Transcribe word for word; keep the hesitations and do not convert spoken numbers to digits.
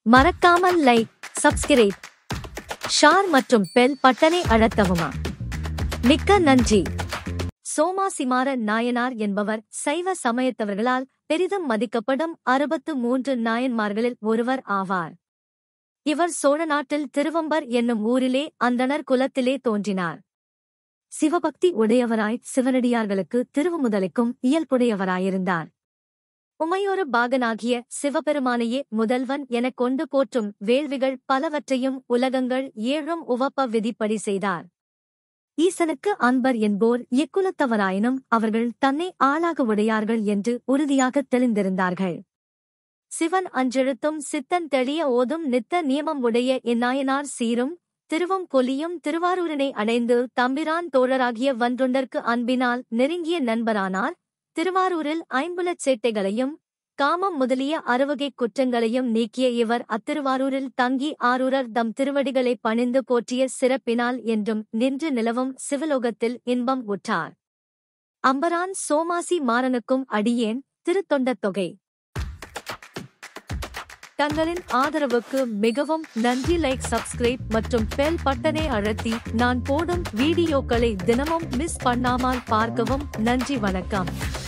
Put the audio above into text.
மறக்காமல் like, subscribe, share மற்றும் bell பட்டனை அழுத்தவும். மிக்க நன்றி. சோமாசிமாற நாயனார் என்பவர் சைவ சமயத்தவர்களால் பெரிதும் மதிக்கப்படும் அறுபத்து மூன்று நாயன்மார்களில் ஒருவர் ஆவார். இவர் சோழநாட்டில் திருவம்பர் என்னும் ஊரிலே அந்தணர் குலத்திலே தோன்றினார். சிவபக்தி உடையவராய் சிவனடியார்களுக்கு திருவுமுதலுக்கும் இயல்புடையவராயிருந்தார். உமையொரு பாகனாகிய சிவபெருமானையே முதல்வன் எனக் கொண்டு போற்றும் வேள்விகள் பலவற்றையும் உலகங்கள் ஏழும் உவப்ப விதிப்படி செய்தார். ஈசனுக்கு அன்பர் என்போர் எக்குலத்தவராயினும் அவர்கள் தன்னை ஆளாக உடையார்கள் என்று உறுதியாகத் தெளிந்திருந்தார்கள். சிவன் அஞ்செழுத்தும் சித்தன் தெளிய ஓதும் நித்த நியமம் உடைய இந்நாயனார் சீரும் திருவும் கொலியும் திருவாரூரினை அடைந்து தம்பிரான் தோழராகிய வன்றொண்டர்க்கு அன்பினால் நெருங்கிய நண்பரானார். திருவாரூரில் ஐம்புலச் சேட்டைகளையும் காமம் முதலிய அறுவகைக் குற்றங்களையும் நீக்கிய இவர் அத்திருவாரூரில் தங்கி ஆரூரர் தம் திருவடிகளை பணிந்து போற்றிய சிறப்பினால் என்றும் நின்று நிலவும் சிவலோகத்தில் இன்பம் உற்றார். அம்பரான் சோமாசி மாறனுக்கும் அடியேன் திருத்தொண்டத் தொகை. தங்களின் ஆதரவுக்கு மிகவும் நன்றி. லைக், சப்ஸ்கிரைப் மற்றும் பெல் பட்டனை அழுத்தி நான் போடும் வீடியோக்களை தினமும் மிஸ் பண்ணாமல் பார்க்கவும். நன்றி, வணக்கம்.